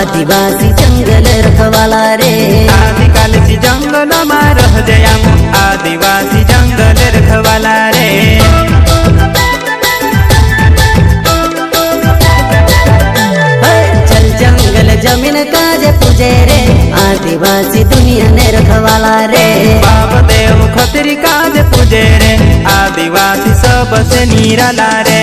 आदिवासी जंगल रखवाला रे। आदिकाल से जंगल में रह जया आदिवासी जंगल रखवाला रे। चल जंगल जमीन काज पूजे रे आदिवासी दुनिया ने रखवाला रे। बाबा देव खतरी काज पूजे रे आदिवासी सबसे निराला रे।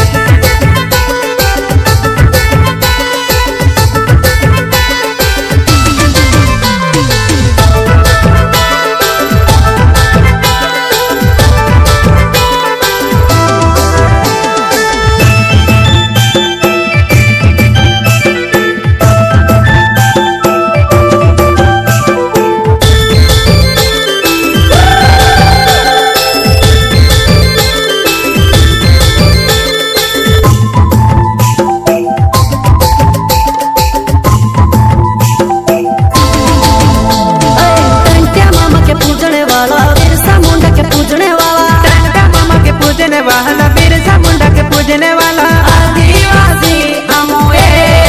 बिरसा मुंडा के पूजने वाला आदिवासी अमोए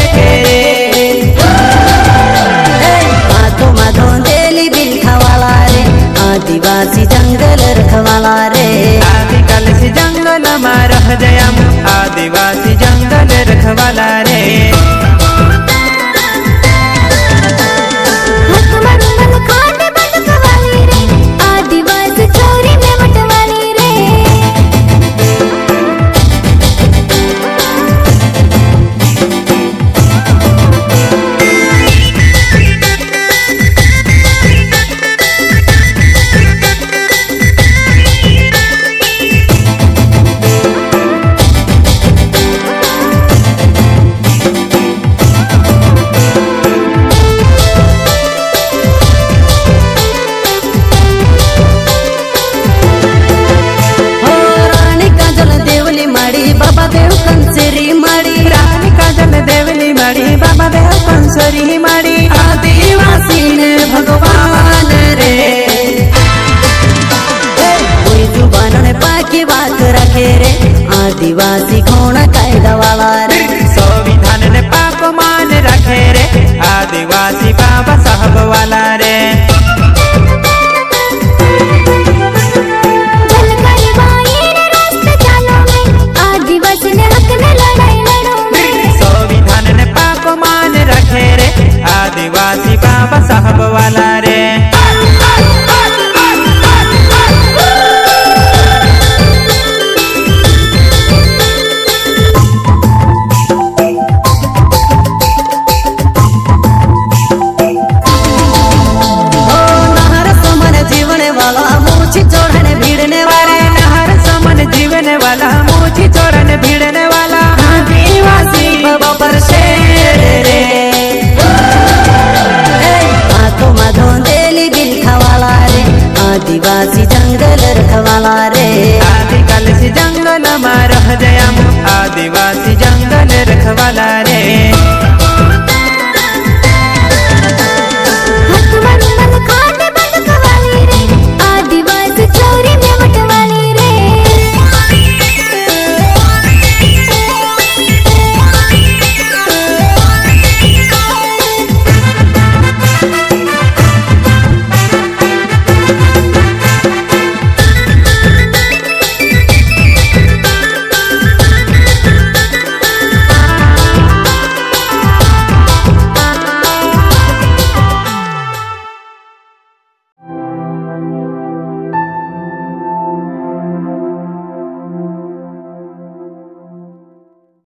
माधो माधो देली बिलखा वाला रे आदिवासी जंगल रखवाला रे। आदिकाल से जंगल में रह जया आदिवासी जंगल रखवाला रे। बाबा देव कंसरी माड़ी आदिवासी ने भगवान रे। कोई जुबान ने पाकी बात रखे रे आदिवासी घोड़ा कायदा वाला रे। संविधान ने पाक मान रखे रे आदिवासी बाबा साहब वाला रे। आदिवासी ने हक